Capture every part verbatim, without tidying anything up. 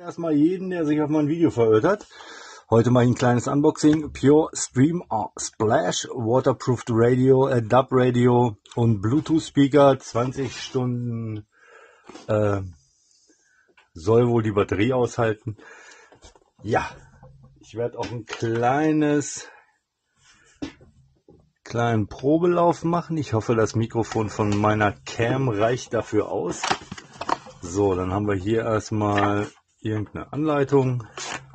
Erstmal jeden, der sich auf mein Video verirrt hat. Heute mal ein kleines Unboxing. Pure Stream Splash, Waterproofed Radio, äh, Dub Radio und Bluetooth Speaker. zwanzig Stunden äh, soll wohl die Batterie aushalten. Ja, ich werde auch ein kleines kleinen Probelauf machen. Ich hoffe, das Mikrofon von meiner Cam reicht dafür aus. So, dann haben wir hier erstmal irgendeine Anleitung.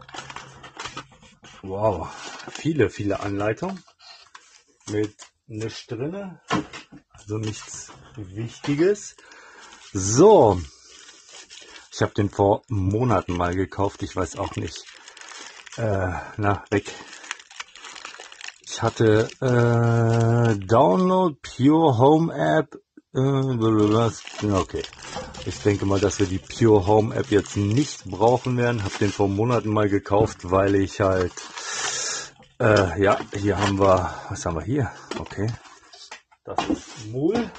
Wow, viele, viele Anleitungen mit nichts drinne, also nichts Wichtiges. So, ich habe den vor Monaten mal gekauft, ich weiß auch nicht. Äh, na, weg. Ich hatte äh, Download Pure Home App. Äh, okay. Ich denke mal, dass wir die Pure Home App jetzt nicht brauchen werden. Habe den vor Monaten mal gekauft, weil ich halt, äh, ja, hier haben wir, was haben wir hier? Okay, das ist Mul.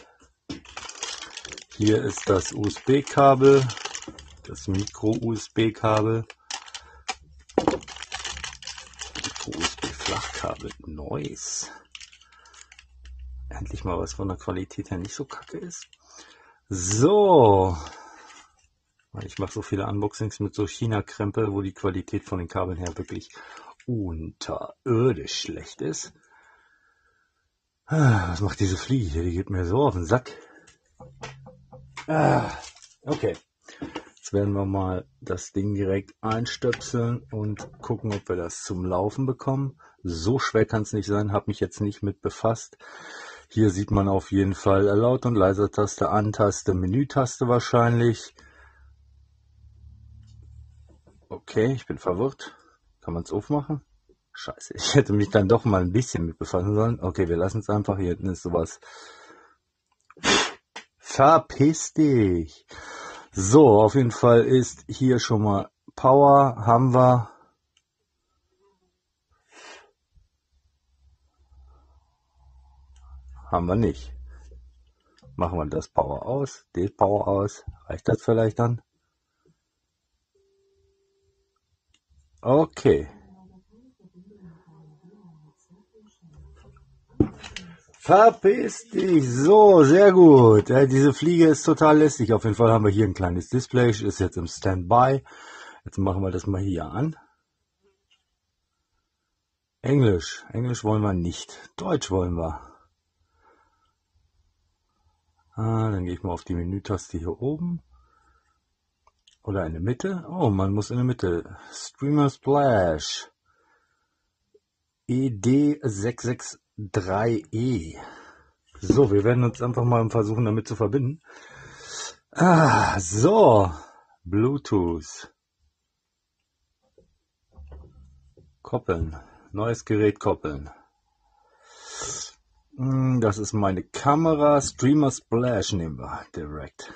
Hier ist das U S B-Kabel, das Micro-U S B-Kabel. Micro-U S B-Flachkabel, nice. Endlich mal was von der Qualität her nicht so kacke ist. So, ich mache so viele Unboxings mit so China-Krempel, wo die Qualität von den Kabeln her wirklich unterirdisch schlecht ist. Was macht diese Fliege hier? Die geht mir so auf den Sack. Okay, jetzt werden wir mal das Ding direkt einstöpseln und gucken, ob wir das zum Laufen bekommen. So schwer kann es nicht sein, habe mich jetzt nicht mit befasst. Hier sieht man auf jeden Fall Laut- und Leiser-Taste, An-Taste, Menü-Taste wahrscheinlich. Okay, ich bin verwirrt. Kann man es aufmachen? Scheiße, ich hätte mich dann doch mal ein bisschen mit befassen sollen. Okay, wir lassen es einfach. Hier hinten ist sowas. Verpiss dich! So, auf jeden Fall ist hier schon mal Power, haben wir. Haben wir nicht. Machen wir das Power aus, das Power aus. Reicht das vielleicht dann? Okay. Verpiss dich. So, sehr gut. Ja, diese Fliege ist total lästig. Auf jeden Fall haben wir hier ein kleines Display. Ist jetzt im Standby. Jetzt machen wir das mal hier an. Englisch. Englisch wollen wir nicht. Deutsch wollen wir. Ah, dann gehe ich mal auf die Menütaste hier oben. Oder in der Mitte. Oh, man muss in der Mitte. Streamer Splash. E D sechs sechs drei E. So, wir werden uns einfach mal versuchen, damit zu verbinden. Ah, so. Bluetooth. Koppeln. Neues Gerät koppeln. Das ist meine Kamera. Streamer Splash nehmen wir direkt.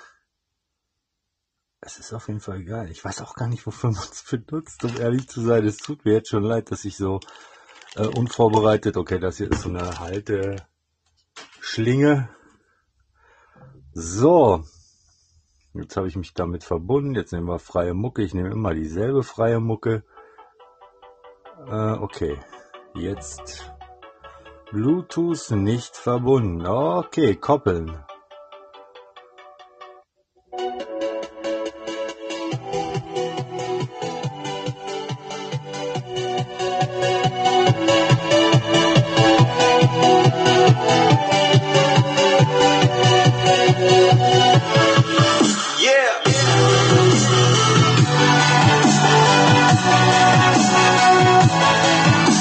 Es ist auf jeden Fall geil. Ich weiß auch gar nicht, wofür man es benutzt, um ehrlich zu sein. Es tut mir jetzt schon leid, dass ich so äh, unvorbereitet... Okay, das hier ist so eine Halteschlinge. So. Jetzt habe ich mich damit verbunden. Jetzt nehmen wir freie Mucke. Ich nehme immer dieselbe freie Mucke. Äh, okay. Jetzt... Bluetooth nicht verbunden. Okay, koppeln.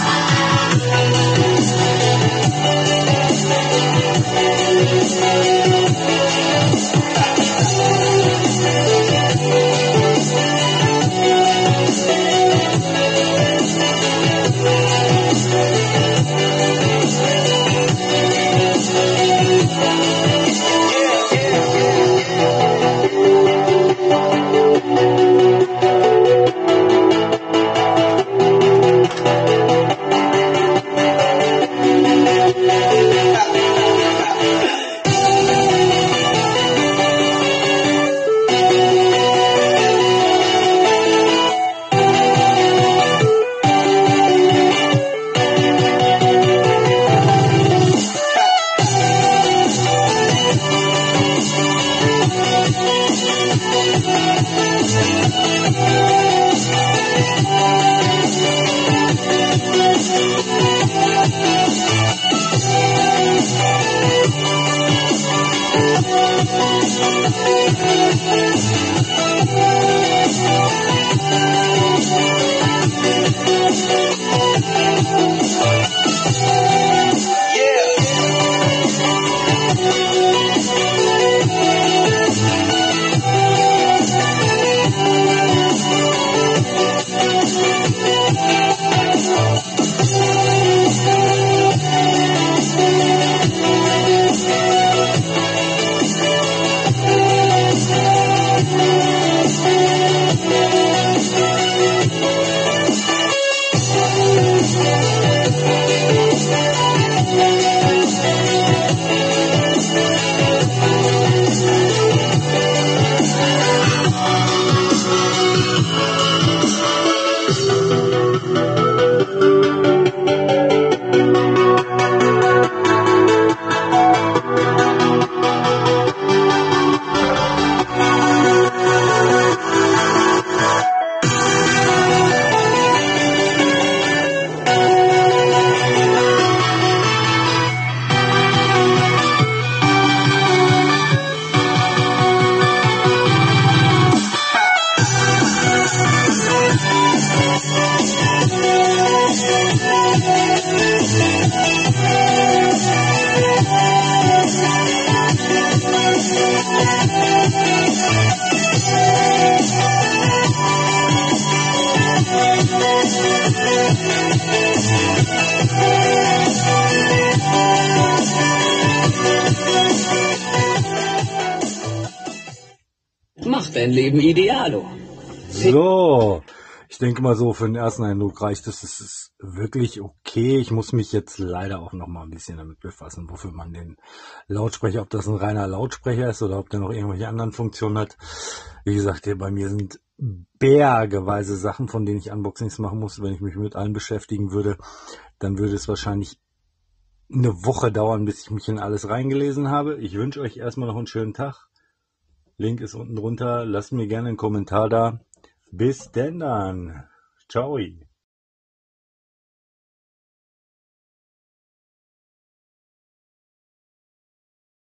Yeah. Macht dein Leben idealo. So, ich denke mal so, für den ersten Eindruck reicht es. Es ist wirklich okay. Ich muss mich jetzt leider auch noch mal ein bisschen damit befassen, wofür man den Lautsprecher, ob das ein reiner Lautsprecher ist oder ob der noch irgendwelche anderen Funktionen hat. Wie gesagt, hier bei mir sind bergeweise Sachen, von denen ich Unboxings machen muss. Wenn ich mich mit allen beschäftigen würde, dann würde es wahrscheinlich eine Woche dauern, bis ich mich in alles reingelesen habe. Ich wünsche euch erstmal noch einen schönen Tag. Link ist unten drunter. Lasst mir gerne einen Kommentar da. Bis denn dann. Ciao.